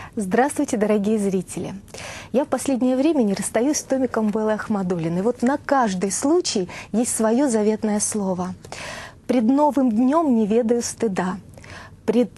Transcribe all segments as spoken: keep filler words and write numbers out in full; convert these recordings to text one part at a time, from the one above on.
Здравствуйте, дорогие зрители! Я в последнее время не расстаюсь с томиком Беллы Ахмадуллиной. Вот на каждый случай есть свое заветное слово. «Пред новым днем не ведаю стыда, пред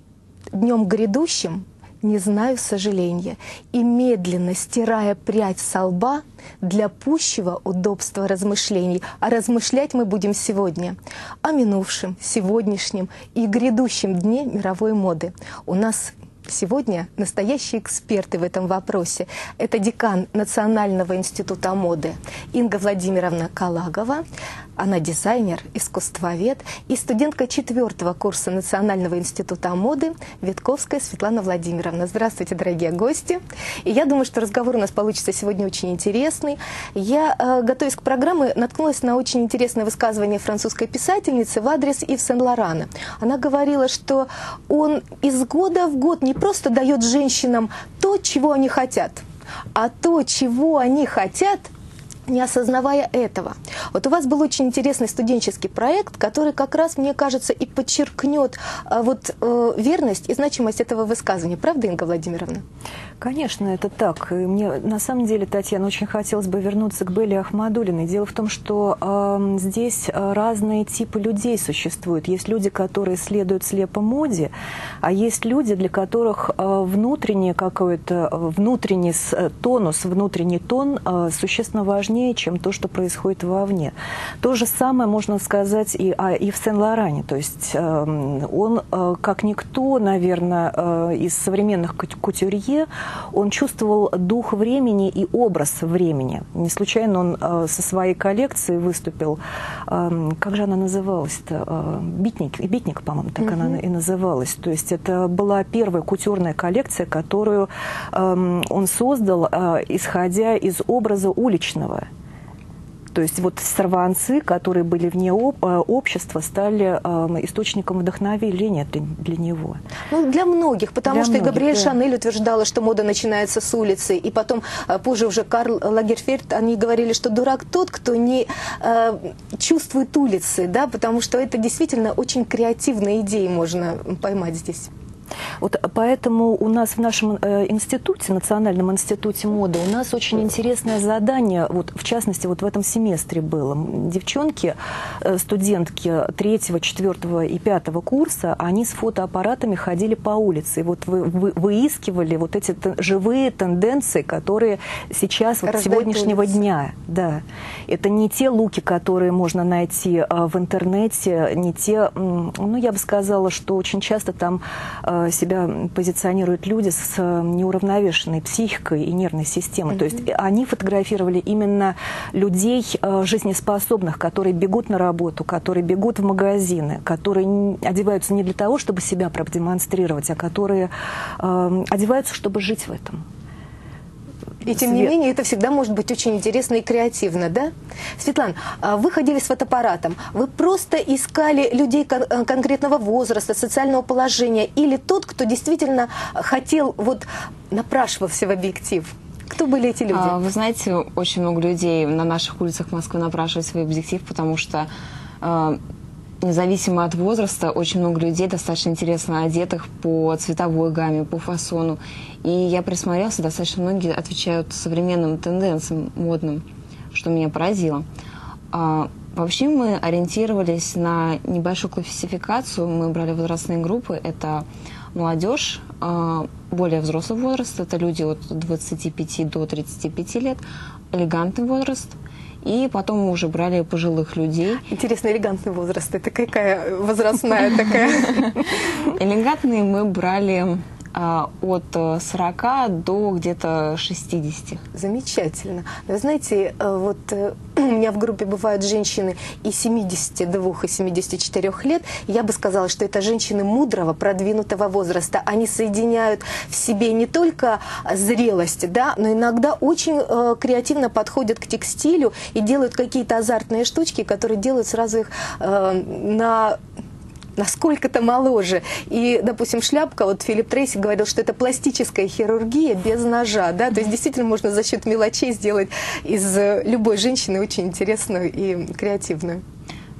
днем грядущим не знаю сожаления, и медленно стирая прядь со лба для пущего удобства размышлений. А размышлять мы будем сегодня о минувшем, сегодняшнем и грядущем дне мировой моды. У нас сегодня настоящие эксперты в этом вопросе. Это декан Национального института моды Инга Владимировна Калагова. Она дизайнер, искусствовед и студентка четвертого курса Национального института моды Витковская Светлана Владимировна. Здравствуйте, дорогие гости. И я думаю, что разговор у нас получится сегодня очень интересный. Я, э, готовясь к программе, наткнулась на очень интересное высказывание французской писательницы в адрес Ив Сен-Лорана. Она говорила, что он из года в год не просто дает женщинам то, чего они хотят, а то, чего они хотят, не осознавая этого. Вот у вас был очень интересный студенческий проект, который как раз, мне кажется, и подчеркнет а, вот, э, верность и значимость этого высказывания. Правда, Инга Владимировна? Конечно, это так. И мне, на самом деле, Татьяна, очень хотелось бы вернуться к Белле Ахмадуллиной. Дело в том, что э, здесь разные типы людей существуют. Есть люди, которые следуют слепо моде, а есть люди, для которых э, внутренний какой-то, внутренний тонус, внутренний тон э, существенно важнее, чем то, что происходит вовне. То же самое можно сказать и о Ив Сен-Лоране. То есть э, он, э, как никто, наверное, э, из современных кутюрье, он чувствовал дух времени и образ времени. Не случайно он э, со своей коллекцией выступил, э, как же она называлась-то? Э, Битник, Битник, по-моему, так mm-hmm. она и называлась. То есть это была первая кутюрная коллекция, которую э, он создал, э, исходя из образа уличного. То есть вот сорванцы, которые были вне общества, стали э, источником вдохновения для, для него. Ну, для многих, потому для что многих, и Габриэль да. Шанель утверждала, что мода начинается с улицы, и потом позже уже Карл Лагерфельд, они говорили, что дурак тот, кто не э, чувствует улицы, да, потому что это действительно очень креативные идеи можно поймать здесь. Вот поэтому у нас в нашем э, институте, Национальном институте моды, у нас очень интересное задание, вот, в частности, вот в этом семестре было. Девчонки, э, студентки третьего, четвертого и пятого курса, они с фотоаппаратами ходили по улице. И вот вы, вы, выискивали вот эти живые тенденции, которые сейчас, вот, сегодняшнего улицу. Дня. Да. Это не те луки, которые можно найти э, в интернете, не те, ну, я бы сказала, что очень часто там э, себя позиционируют люди с неуравновешенной психикой и нервной системой. Mm-hmm. То есть они фотографировали именно людей жизнеспособных, которые бегут на работу, которые бегут в магазины, которые одеваются не для того, чтобы себя продемонстрировать, а которые э, одеваются, чтобы жить в этом. И тем не менее, это всегда может быть очень интересно и креативно, да? Светлана, вы ходили с фотоаппаратом. Вы просто искали людей кон конкретного возраста, социального положения, или тот, кто действительно хотел, вот, напрашивался в объектив? Кто были эти люди? А, вы знаете, очень много людей на наших улицах Москвы напрашивались в объектив, потому что э, независимо от возраста, очень много людей достаточно интересно одетых по цветовой гамме, по фасону. И я присмотрелась, достаточно многие отвечают современным тенденциям модным, что меня поразило. А, вообще мы ориентировались на небольшую классификацию. Мы брали возрастные группы. Это молодежь, а, более взрослый возраст. Это люди от двадцати пяти до тридцати пяти лет. Элегантный возраст. И потом мы уже брали пожилых людей. Интересно, элегантный возраст. Это какая возрастная такая? Элегантные мы брали а, от сорока до где-то шестидесяти. Замечательно. Вы знаете, вот у меня в группе бывают женщины и семидесяти двух, и семидесяти четырёх лет. Я бы сказала, что это женщины мудрого, продвинутого возраста. Они соединяют в себе не только зрелость, да, но иногда очень э, креативно подходят к текстилю и делают какие-то азартные штучки, которые делают сразу их э, на... насколько-то моложе. И, допустим, шляпка, вот Филипп Трейси говорил, что это пластическая хирургия без ножа, да, то есть действительно можно за счет мелочей сделать из любой женщины очень интересную и креативную.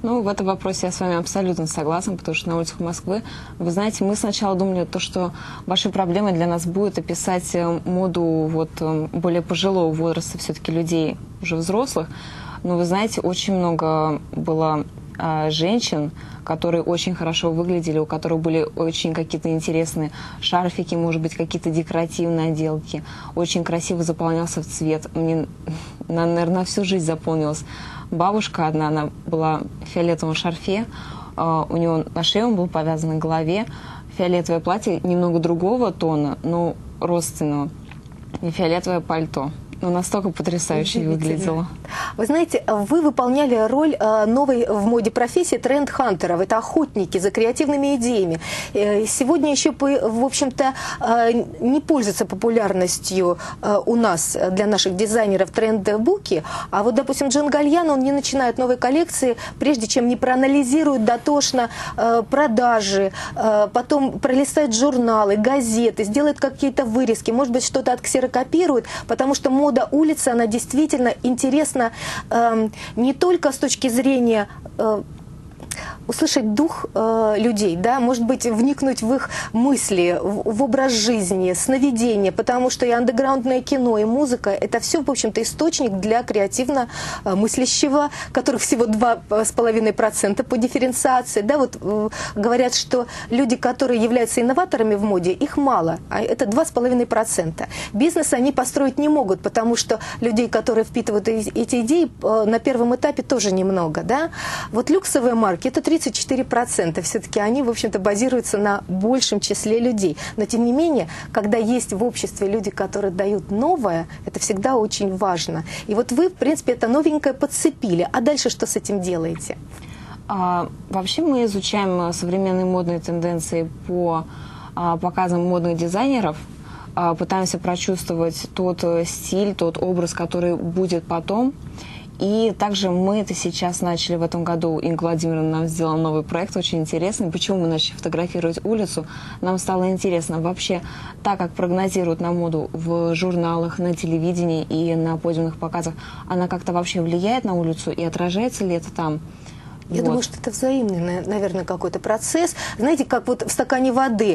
Ну, в этом вопросе я с вами абсолютно согласна, потому что на улицах Москвы, вы знаете, мы сначала думали, то, что вашей проблемой для нас будет описать моду вот, более пожилого возраста, все-таки людей уже взрослых. Но вы знаете, очень много было а, женщин, которые очень хорошо выглядели, у которых были очень какие-то интересные шарфики, может быть, какие-то декоративные отделки. Очень красиво заполнялся в цвет. Мне, наверное, на всю жизнь запомнилась бабушка одна, она была в фиолетовом шарфе, у нее на шее он был повязан, на голове фиолетовое платье немного другого тона, но родственного, и фиолетовое пальто. Но настолько потрясающе выглядело. Вы знаете, вы выполняли роль новой в моде профессии тренд-хантеров. Это охотники за креативными идеями. Сегодня еще, в общем-то, не пользуется популярностью у нас, для наших дизайнеров, тренд-буки. А вот, допустим, Джон Гальян, он не начинает новой коллекции, прежде чем не проанализирует дотошно продажи, потом пролистает журналы, газеты, сделает какие-то вырезки, может быть, что-то отксерокопирует, потому что мода Мода улицы, она действительно интересна э, не только с точки зрения э, услышать дух э, людей, да, может быть, вникнуть в их мысли, в, в образ жизни, сновидения, потому что и андеграундное кино, и музыка – это все, в общем-то, источник для креативно мыслящего, которых всего два с половиной процента по дифференциации. Да, вот э, говорят, что люди, которые являются инноваторами в моде, их мало, а это два с половиной процента. Бизнес они построить не могут, потому что людей, которые впитывают эти идеи, э, на первом этапе тоже немного. Да? Вот люксовые марки – это тридцать четыре процента. Все-таки они, в общем-то, базируются на большем числе людей. Но, тем не менее, когда есть в обществе люди, которые дают новое, это всегда очень важно. И вот вы, в принципе, это новенькое подцепили. А дальше что с этим делаете? А, вообще мы изучаем современные модные тенденции по а, показам модных дизайнеров. А, пытаемся прочувствовать тот стиль, тот образ, который будет потом. И также мы это сейчас начали в этом году. Инга Владимировна нам сделала новый проект, очень интересный. Почему мы начали фотографировать улицу? Нам стало интересно вообще, так как прогнозируют на моду в журналах, на телевидении и на подиумных показах, она как-то вообще влияет на улицу и отражается ли это там? Я вот. думаю, что это взаимный, наверное, какой-то процесс. Знаете, как вот в стакане воды,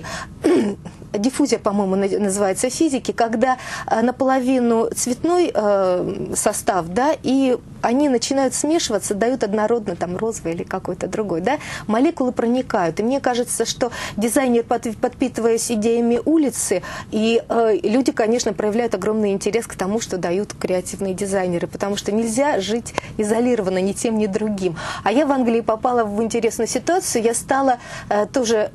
диффузия, по-моему, называется в физике, когда наполовину цветной э, состав, да, и они начинают смешиваться, дают однородно там розовый или какой-то другой, да, молекулы проникают. И мне кажется, что дизайнер, подпитываясь идеями улицы, и э, люди, конечно, проявляют огромный интерес к тому, что дают креативные дизайнеры, потому что нельзя жить изолированно ни тем, ни другим. А я в Англии попала в интересную ситуацию, я стала э, тоже...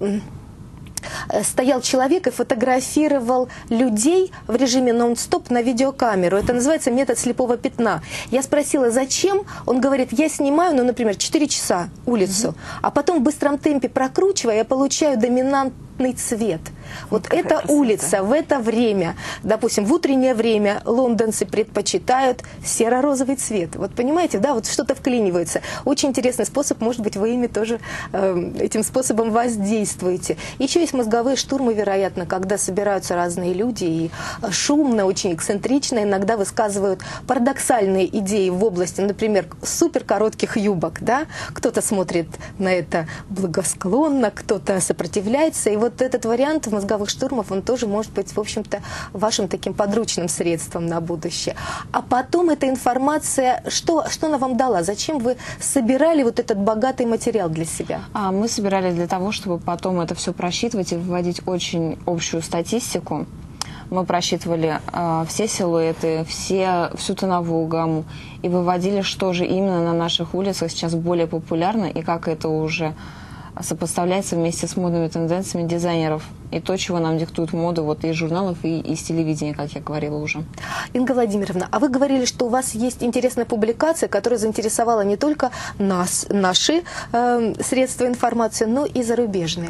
Стоял человек и фотографировал людей в режиме нон-стоп на видеокамеру. Это называется метод слепого пятна. Я спросила, зачем? Он говорит, я снимаю, ну, например, четыре часа улицу, mm-hmm. а потом в быстром темпе прокручивая, я получаю доминантный цвет. Вот Какая эта красота. улица в это время, допустим, в утреннее время лондонцы предпочитают серо-розовый цвет. Вот понимаете, да, вот что-то вклинивается. Очень интересный способ, может быть, вы ими тоже э, этим способом воздействуете. Еще есть мозговые штурмы, вероятно, когда собираются разные люди и шумно, очень эксцентрично иногда высказывают парадоксальные идеи в области, например, супер коротких юбок, да. Кто-то смотрит на это благосклонно, кто-то сопротивляется, и вот этот вариант мозговых штурмов, он тоже может быть, в общем-то, вашим таким подручным средством на будущее. А потом эта информация, что, что она вам дала? Зачем вы собирали вот этот богатый материал для себя? А, мы собирали для того, чтобы потом это все просчитывать и вводить очень общую статистику. Мы просчитывали э, все силуэты, все, всю тоновую гамму и выводили, что же именно на наших улицах сейчас более популярно и как это уже сопоставляется вместе с модными тенденциями дизайнеров. И то, чего нам диктуют моды вот из журналов и из телевидения, как я говорила уже. Инга Владимировна, а вы говорили, что у вас есть интересная публикация, которая заинтересовала не только нас, наши э, средства информации, но и зарубежные.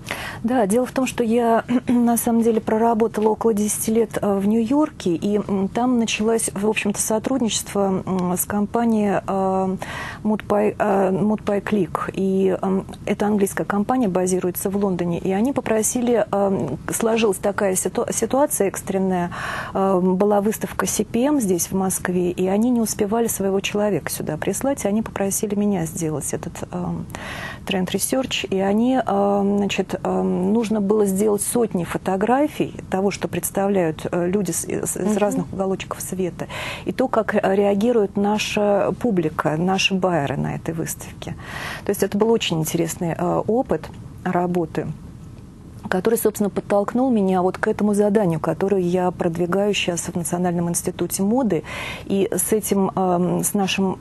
Да, дело в том, что я на самом деле проработала около десяти лет в Нью-Йорке, и там началось, в общем-то, сотрудничество с компанией Moodpie Click. И эта английская компания базируется в Лондоне, и они попросили, сложилась такая ситуация экстренная, была выставка си пи эм здесь, в Москве, и они не успевали своего человека сюда прислать, и они попросили меня сделать этот тренд ресерч, и они, значит, нужно было сделать сотни фотографий того, что представляют люди из, из mm-hmm. разных уголочков света, и то, как реагирует наша публика, наши байеры на этой выставке. То есть это был очень интересный э, опыт работы, который, собственно, подтолкнул меня вот к этому заданию, которое я продвигаю сейчас в Национальном институте моды. И с этим, э, с, нашим,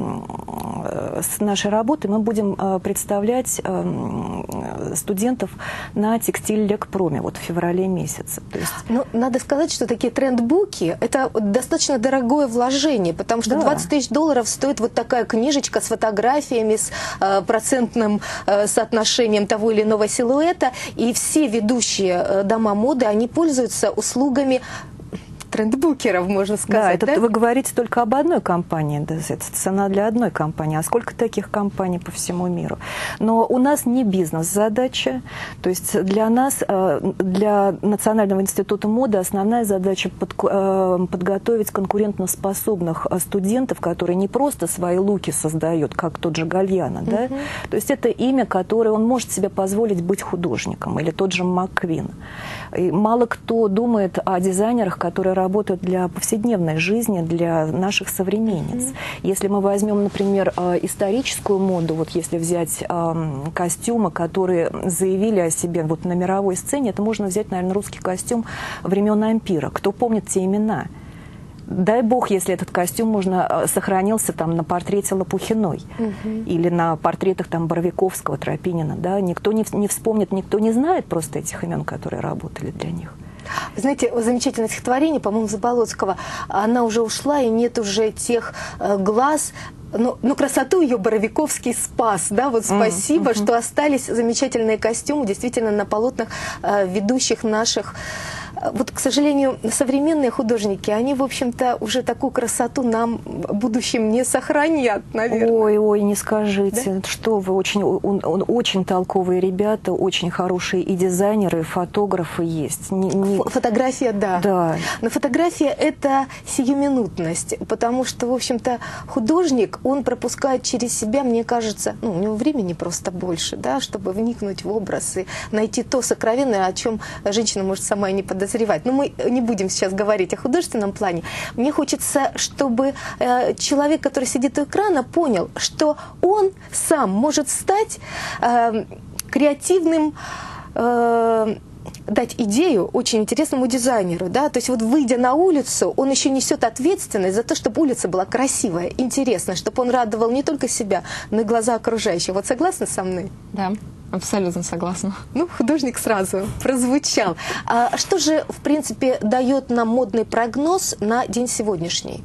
э, с нашей работой мы будем э, представлять э, студентов на текстиль-лекпроме вот в феврале месяце. То есть... Ну, надо сказать, что такие трендбуки – это достаточно дорогое вложение, потому что да. двадцать тысяч долларов стоит вот такая книжечка с фотографиями, с э, процентным э, соотношением того или иного силуэта, и все Все ведущие дома моды, они пользуются услугами трендбукеров, можно сказать. Да, это да? Вы говорите только об одной компании, да, это цена для одной компании, а сколько таких компаний по всему миру? Но у нас не бизнес-задача, то есть для нас, для Национального института моды основная задача под, подготовить конкурентоспособных студентов, которые не просто свои луки создают, как тот же Гальяно, да? Uh-huh. То есть это имя, которое он может себе позволить быть художником, или тот же МакКвин. И мало кто думает о дизайнерах, которые работают для повседневной жизни, для наших современниц. Mm-hmm. Если мы возьмем, например, историческую моду, вот если взять э, костюмы, которые заявили о себе вот на мировой сцене, это можно взять, наверное, русский костюм времен Ампира. Кто помнит те имена? Дай бог, если этот костюм можно, сохранился там на портрете Лопухиной угу. или на портретах там Боровиковского, Тропинина. Да? Никто не, не вспомнит, никто не знает просто этих имен, которые работали для них. Знаете, замечательное стихотворение, по-моему, Заболоцкого, она уже ушла, и нет уже тех э, глаз, но, но красоту ее Боровиковский спас, да, вот спасибо, mm-hmm. что остались замечательные костюмы, действительно, на полотнах э, ведущих наших. Вот, к сожалению, современные художники, они, в общем-то, уже такую красоту нам в будущем не сохранят, наверное. Ой, ой, не скажите, да? Что вы, очень, он, он, очень толковые ребята, очень хорошие и дизайнеры, и фотографы есть. Не, не... Фотография, да. да. Но фотография – это сиюминутность, потому что, в общем-то, художник, он пропускает через себя, мне кажется, ну, у него времени просто больше, да, чтобы вникнуть в образ и найти то сокровенное, о чем женщина может сама и не подозревать. Но мы не будем сейчас говорить о художественном плане. Мне хочется, чтобы э, человек, который сидит у экрана, понял, что он сам может стать э, креативным, э, дать идею очень интересному дизайнеру. Да? То есть вот выйдя на улицу, он еще несет ответственность за то, чтобы улица была красивая, интересная, чтобы он радовал не только себя, но и глаза окружающих. Вот согласны со мной? Да. Абсолютно согласна. Ну, художник сразу прозвучал. А что же, в принципе, дает нам модный прогноз на день сегодняшний?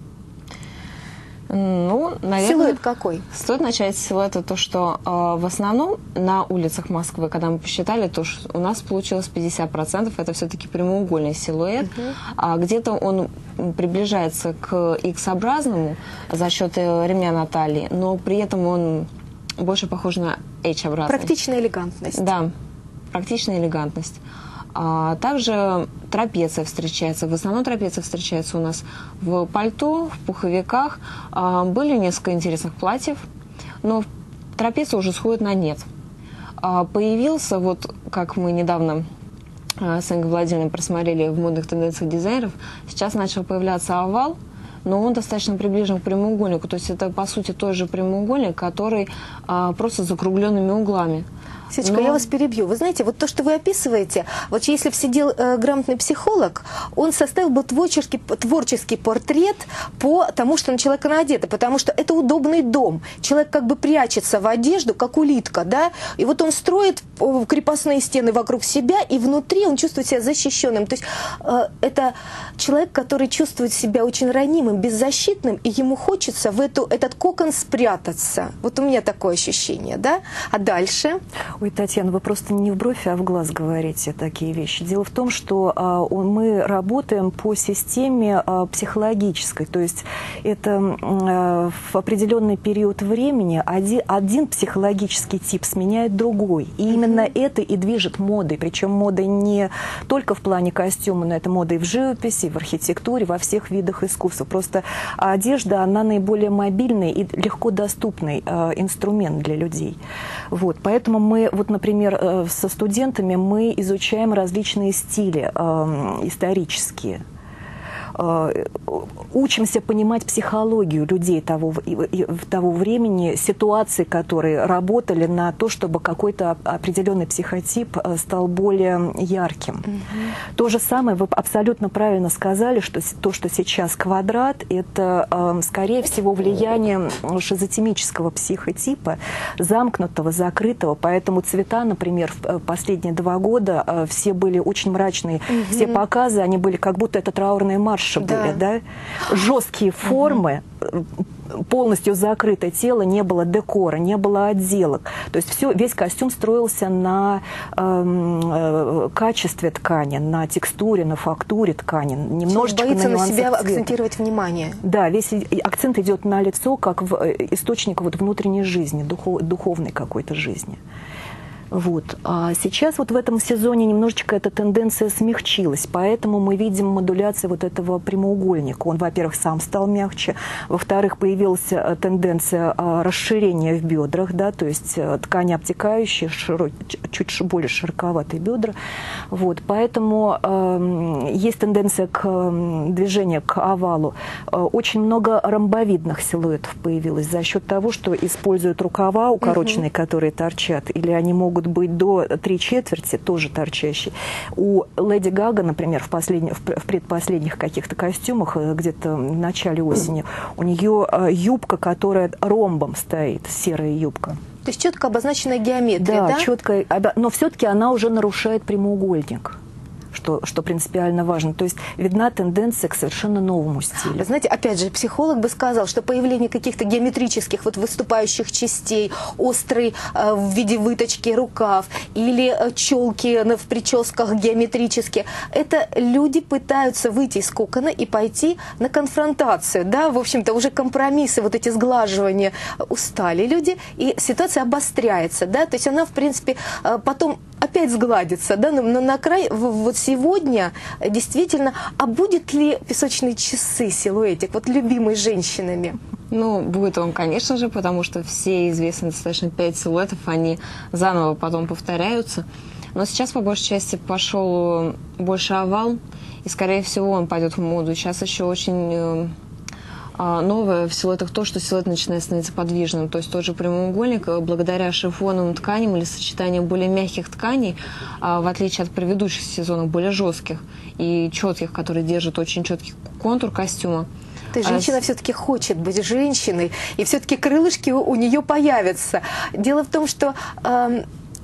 Ну, наверное... Силуэт какой? Стоит начать с силуэта, то, что э, в основном на улицах Москвы, когда мы посчитали, то что у нас получилось пятьдесят процентов, это все-таки прямоугольный силуэт. Uh-huh. А где-то он приближается к X-образному за счет ремня на талии, но при этом он больше похож на H-образный. Практичная элегантность. Да, практичная элегантность. А также трапеция встречается. В основном трапеция встречается у нас в пальто, в пуховиках. А, были несколько интересных платьев, но трапеция уже сходит на нет. А, появился, вот как мы недавно а, с Ингой Владимировной просмотрели в модных тенденциях дизайнеров, сейчас начал появляться овал, но он достаточно приближен к прямоугольнику. То есть это, по сути, тот же прямоугольник, который а, просто с закругленными углами. Сечка, Но... я вас перебью. Вы знаете, вот то, что вы описываете, вот если бы сидел э, грамотный психолог, он составил бы творческий, творческий портрет по тому, что на человека надето, потому что это удобный дом. Человек как бы прячется в одежду, как улитка, да, и вот он строит крепостные стены вокруг себя, и внутри он чувствует себя защищенным. То есть э, это человек, который чувствует себя очень ранимым, беззащитным, и ему хочется в эту, этот кокон спрятаться. Вот у меня такое ощущение, да? А дальше... Ой, Татьяна, вы просто не в бровь, а в глаз говорите такие вещи. Дело в том, что а, мы работаем по системе а, психологической, то есть это а, в определенный период времени один, один психологический тип сменяет другой. И именно mm-hmm. это и движет модой, причем модой не только в плане костюма, но это мода и в живописи, и в архитектуре, во всех видах искусства. Просто одежда, она наиболее мобильный и легко доступный а, инструмент для людей. Вот, поэтому мы, вот, например, со студентами мы изучаем различные стили э, исторические. Учимся понимать психологию людей того, того времени, ситуации, которые работали на то, чтобы какой-то определенный психотип стал более ярким. Mm-hmm. То же самое, вы абсолютно правильно сказали, что то, что сейчас квадрат, это, скорее всего, влияние шизотемического психотипа, замкнутого, закрытого. Поэтому цвета, например, в последние два года все были очень мрачные. Mm-hmm. Все показы, они были как будто это траурные марши. Были, да. Да? Жесткие формы, угу. полностью закрытое тело, не было декора, не было отделок. То есть все, весь костюм строился на э, э, качестве ткани, на текстуре, на фактуре ткани. Немножечко боится на, на себя цвета. Акцентировать внимание. Да, весь акцент идет на лицо, как в источник вот внутренней жизни, духов, духовной какой-то жизни. Вот. А сейчас вот в этом сезоне немножечко эта тенденция смягчилась, поэтому мы видим модуляцию вот этого прямоугольника. Он, во-первых, сам стал мягче, во-вторых, появилась тенденция расширения в бедрах, да, то есть ткань обтекающая, широк, чуть более широковатые бедра. Вот. Поэтому э, есть тенденция к движению к овалу. Очень много ромбовидных силуэтов появилось за счет того, что используют рукава укороченные, угу. которые торчат, или они могут быть до три четверти, тоже торчащие. У Леди Гага, например, в, последних, в предпоследних каких-то костюмах, где-то в начале осени, у нее юбка, которая ромбом стоит, серая юбка. То есть четко обозначенная геометрия, да? Да, четко, но все-таки она уже нарушает прямоугольник. Что, что принципиально важно. То есть видна тенденция к совершенно новому стилю. Знаете, опять же, психолог бы сказал, что появление каких-то геометрических вот выступающих частей, острый э, в виде выточки рукав или э, челки в прическах геометрические, это люди пытаются выйти из кокона и пойти на конфронтацию, да, в общем-то, уже компромиссы, вот эти сглаживания устали люди, и ситуация обостряется, да, то есть она, в принципе, э, потом опять сгладится, да, но, но на край, вот сегодня действительно, а будет ли песочные часы силуэтик, вот любимый женщинами? Ну, будет он, конечно же, потому что все известные достаточно пять силуэтов, они заново потом повторяются. Но сейчас, по большей части, пошел больше овал, и, скорее всего, он пойдет в моду. Сейчас еще очень новое в силуэтах то, что силуэт начинает становиться подвижным. То есть тот же прямоугольник, благодаря шифоновым тканям или сочетанию более мягких тканей, в отличие от предыдущих сезонов, более жестких и четких, которые держат очень четкий контур костюма. То есть женщина а... все-таки хочет быть женщиной, и все-таки крылышки у, у нее появятся. Дело в том, что... Э,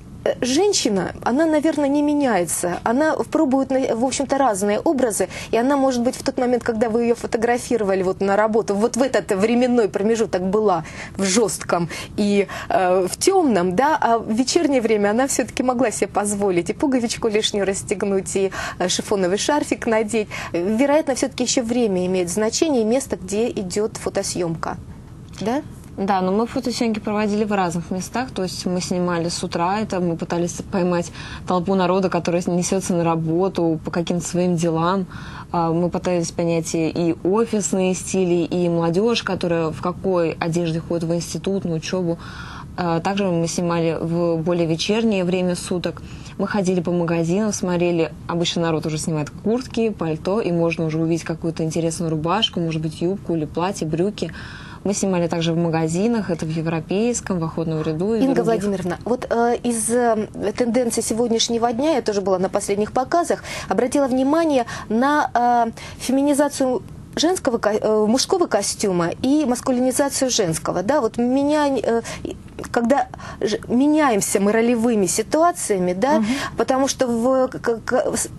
женщина, она, наверное, не меняется. Она пробует, в общем-то, разные образы, и она, может быть, в тот момент, когда вы ее фотографировали вот на работу, вот в этот временной промежуток была в жестком и э, в темном, да, а в вечернее время она все-таки могла себе позволить и пуговичку лишнюю расстегнуть, и шифоновый шарфик надеть. Вероятно, все-таки еще время имеет значение, и место, где идет фотосъемка. Да? Да, но мы фотосъемки проводили в разных местах, то есть мы снимали с утра, это мы пытались поймать толпу народа, которая несется на работу по каким-то своим делам. Мы пытались понять и офисные стили, и молодежь, которая в какой одежде ходит в институт, на учебу. Также мы снимали в более вечернее время суток. Мы ходили по магазинам, смотрели, обычно народ уже снимает куртки, пальто, и можно уже увидеть какую-то интересную рубашку, может быть, юбку или платье, брюки. Мы снимали также в магазинах, это в Европейском, в Охотном ряду. Инга Владимировна, вот э, из э, тенденции сегодняшнего дня, я тоже была на последних показах, обратила внимание на э, феминизацию женского, э, мужского костюма и маскулинизацию женского. Да? Вот меня, э, когда ж, меняемся мы ролевыми ситуациями, да, угу. потому что в... Как,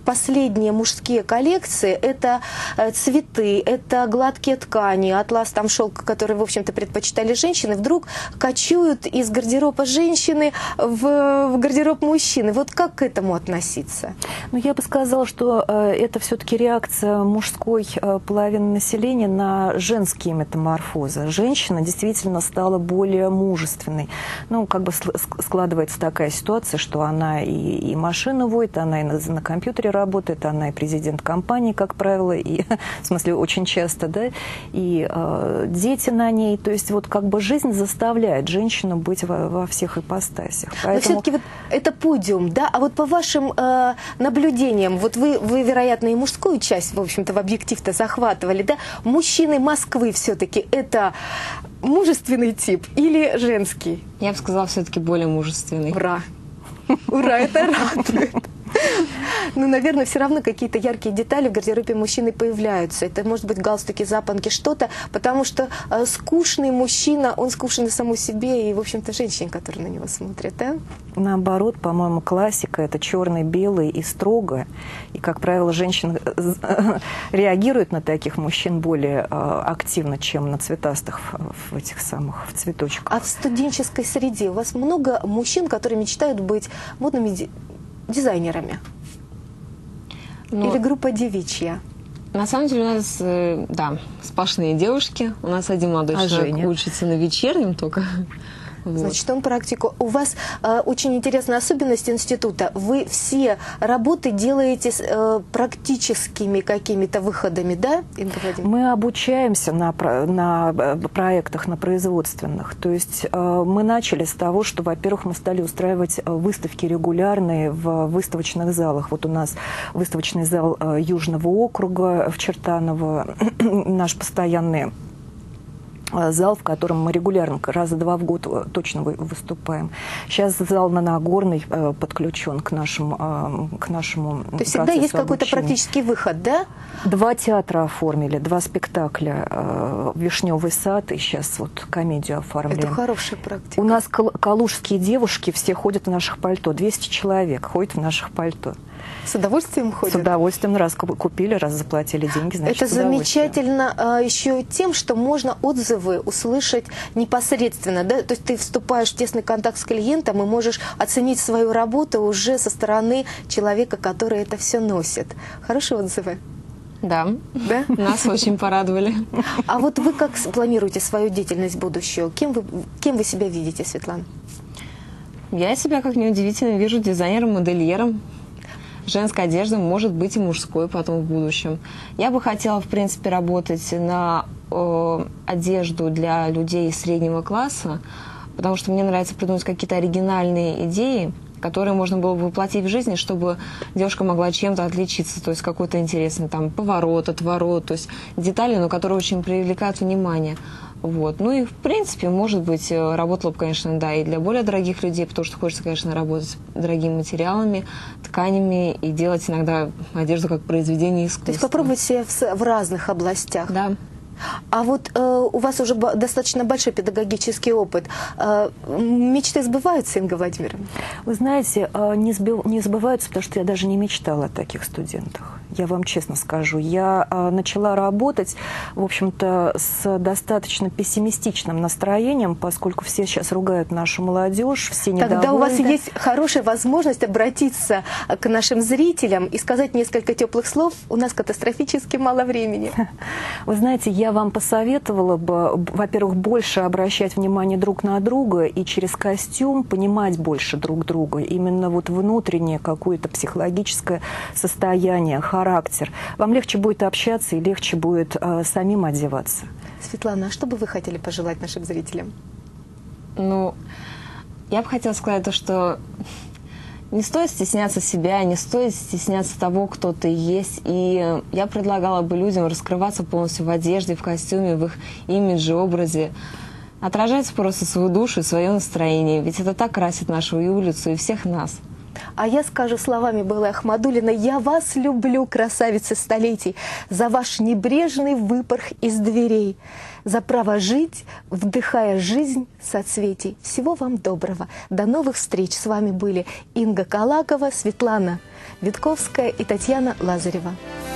последние мужские коллекции, это э, цветы, это гладкие ткани, атлас, там шелк, который, в общем-то, предпочитали женщины, вдруг кочуют из гардероба женщины в, в гардероб мужчины. Вот как к этому относиться? Ну, я бы сказала, что э, это все-таки реакция мужской э, половины населения на женские метаморфозы. Женщина действительно стала более мужественной. Ну, как бы складывается такая ситуация, что она и, и машину водит, она и на, на компьютере работает, она и президент компании, как правило, и, в смысле, очень часто, да, и э, дети на ней. То есть вот как бы жизнь заставляет женщину быть во, во всех ипостасях. Поэтому... Но все-таки вот это подиум, да? А вот по вашим э, наблюдениям, вот вы, вы, вероятно, и мужскую часть, в общем-то, в объектив-то захватывали, да? Мужчины Москвы все-таки это мужественный тип или женский? Я бы сказала, все-таки более мужественный. Ура! Ура, это радует! Ну, наверное, все равно какие-то яркие детали в гардеробе мужчины появляются. Это может быть галстуки, запонки, что-то, потому что э, скучный мужчина, он скучный саму себе и, в общем-то, женщине, которая на него смотрит, да? Наоборот, по-моему, классика – это черный, белый и строго. И, как правило, женщины реагируют на таких мужчин более э, активно, чем на цветастых в, в этих самых в цветочках. А в студенческой среде у вас много мужчин, которые мечтают быть модными дизайнерами? Ну, или группа девичья? На самом деле у нас, да, сплошные девушки. У нас один молодой а человек Женя? учится на вечернем только. Вот. Значит, он практику. У вас э, очень интересная особенность института. Вы все работы делаете с, э, практическими какими-то выходами, да, Инга Владимировна? Мы обучаемся на, на проектах, на производственных. То есть э, мы начали с того, что, во-первых, мы стали устраивать выставки регулярные в выставочных залах. Вот у нас выставочный зал э, Южного округа в Чертаново, наш постоянный зал, в котором мы регулярно, раза два в год точно выступаем. Сейчас зал на Нагорной э, подключен к нашему, э, к нашему То есть всегда есть какой-то практический выход, да? Два театра оформили, два спектакля. Э, «Вишневый сад» и сейчас вот комедию оформляем. Это хорошая практика. У нас кал калужские девушки все ходят в наших пальто. двести человек ходят в наших пальто. С удовольствием ходят? С удовольствием. Раз купили, раз заплатили деньги, значит, это замечательно а, еще тем, что можно отзывы услышать непосредственно. Да? То есть ты вступаешь в тесный контакт с клиентом и можешь оценить свою работу уже со стороны человека, который это все носит. Хорошие отзывы? Да, да? Нас очень порадовали. А вот вы как планируете свою деятельность будущую? Кем вы, кем вы себя видите, Светлана? Я себя, как неудивительно, вижу дизайнером, модельером. Женская одежда может быть и мужской потом в будущем. Я бы хотела, в принципе, работать на э, одежду для людей среднего класса, потому что мне нравится придумать какие-то оригинальные идеи, которые можно было бы воплотить в жизни, чтобы девушка могла чем-то отличиться, то есть какой-то интересный там поворот, отворот, то есть детали, но которые очень привлекают внимание. Вот. Ну и, в принципе, может быть, работала бы, конечно, да, и для более дорогих людей, потому что хочется, конечно, работать с дорогими материалами, тканями и делать иногда одежду как произведение искусства. То есть попробовать себя в, в разных областях. Да. А вот э, у вас уже достаточно большой педагогический опыт. Э, мечты сбываются, Инга Владимировна? Вы знаете, не, сбив, не сбываются, потому что я даже не мечтала о таких студентах. Я вам честно скажу. Я э, начала работать, в общем-то, с достаточно пессимистичным настроением, поскольку все сейчас ругают нашу молодежь, все недовольны. Тогда у вас есть хорошая возможность обратиться к нашим зрителям и сказать несколько теплых слов. У нас катастрофически мало времени. Вы знаете, я вам посоветовала бы, во-первых, больше обращать внимание друг на друга и через костюм понимать больше друг друга. Именно вот внутреннее какое-то психологическое состояние, характер. Вам легче будет общаться и легче будет э, самим одеваться. Светлана, а что бы вы хотели пожелать нашим зрителям? Ну, я бы хотела сказать то, что не стоит стесняться себя, не стоит стесняться того, кто ты есть. И я предлагала бы людям раскрываться полностью в одежде, в костюме, в их имидже, образе. Отражать просто свою душу и свое настроение. Ведь это так красит нашу улицу и всех нас. А я скажу словами Беллы Ахмадуллиной: «Я вас люблю, красавицы столетий, за ваш небрежный выпорх из дверей, за право жить, вдыхая жизнь соцветий». Всего вам доброго. До новых встреч. С вами были Инга Калакова, Светлана Витковская и Татьяна Лазарева.